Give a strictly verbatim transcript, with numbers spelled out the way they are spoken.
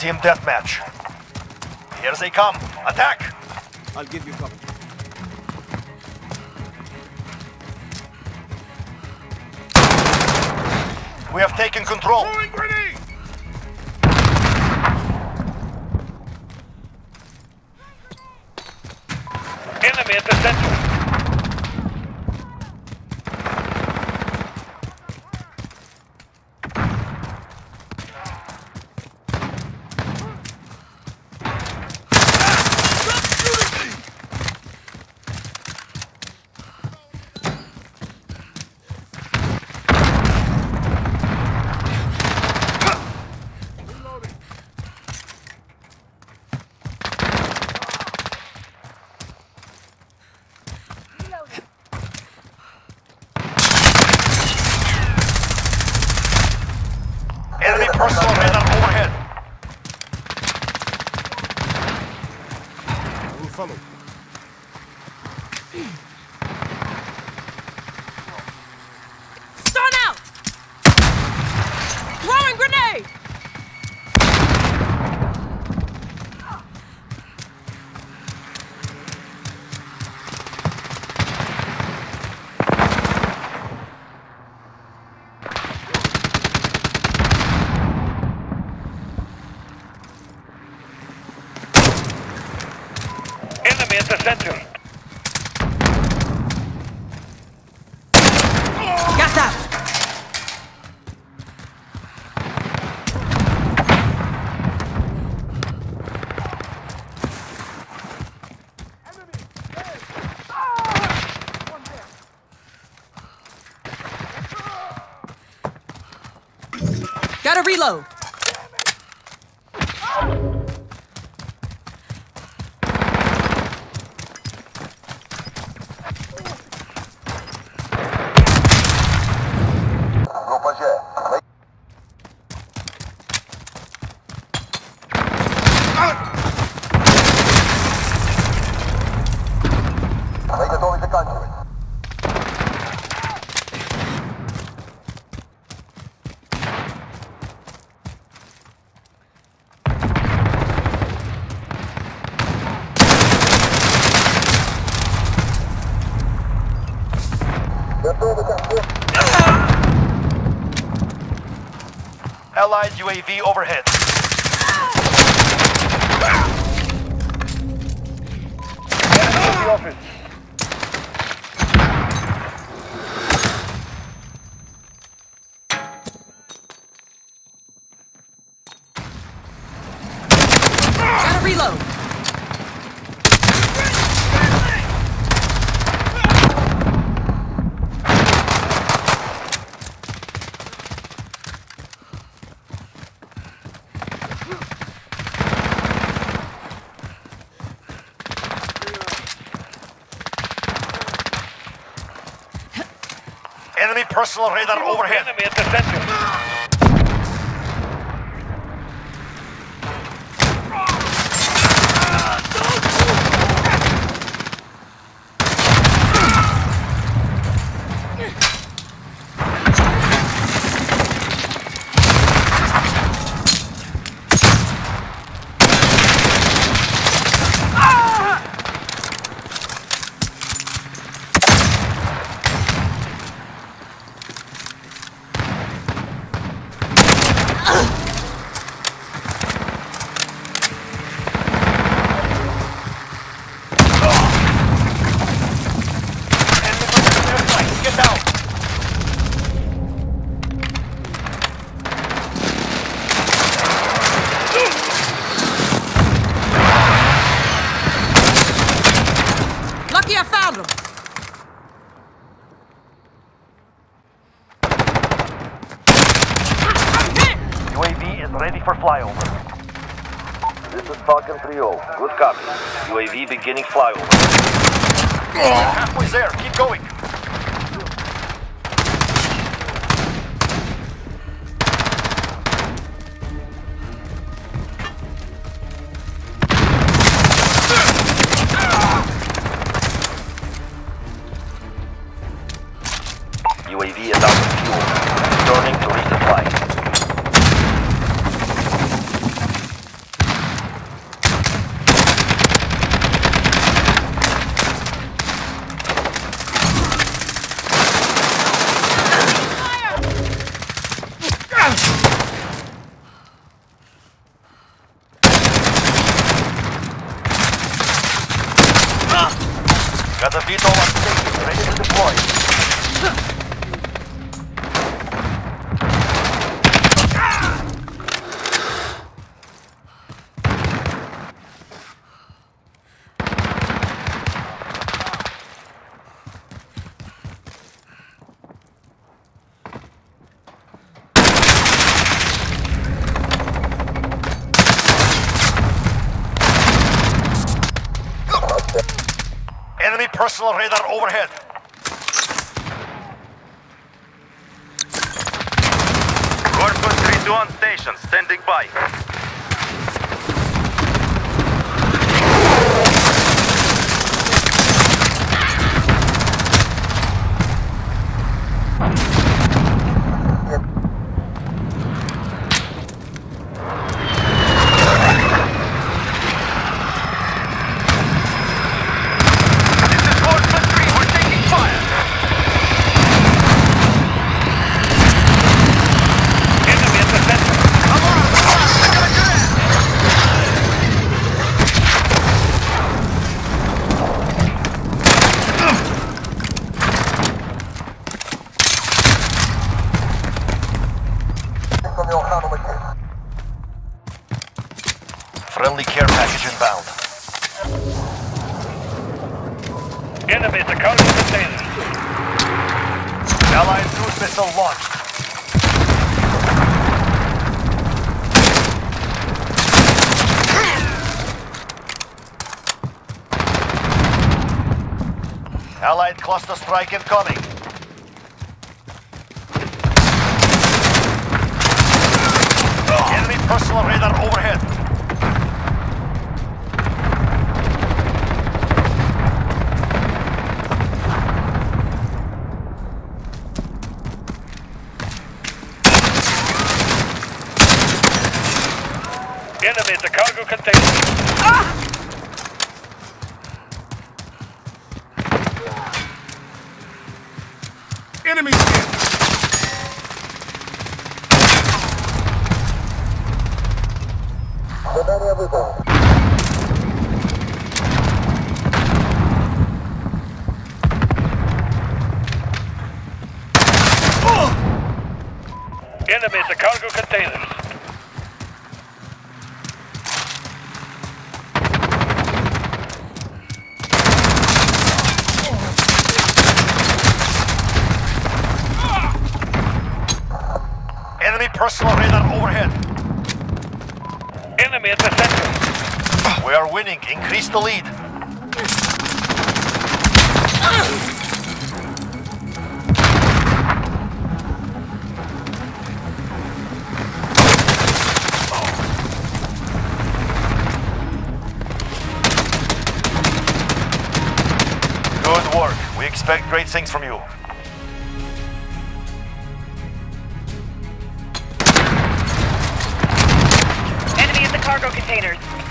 Team deathmatch. Here they come. Attack! I'll give you cover. We have taken control. Throwing grenade! Enemy at the center. Enemy personal radar overhead. I will follow. Stun out! Throwing grenade! Enemy at the center. Got that! Gotta reload. Allied U A V overhead. Enemy in the office. Gotta reload. Enemy personal radar overhead. Enemy at the center. Get down. Lucky I found him. U A V is ready for flyover. This is Falcon three oh. Good copy. U A V beginning flyover. Halfway there. Keep going. U A V is out of fuel. Returning to resupply. personal radar overhead. Corpus three two on station, standing by. Friendly care package inbound. Enemy at the cargo container. Allied cruise missile launched. Allied cluster strike incoming. Enemy personal radar overhead. Enemy at the cargo container. Ah! Enemy hit. Enemy at the cargo containers. Enemy personal radar overhead. Enemy at the center. We are winning. Increase the lead. Good work. We expect great things from you. Enemy at the cargo containers.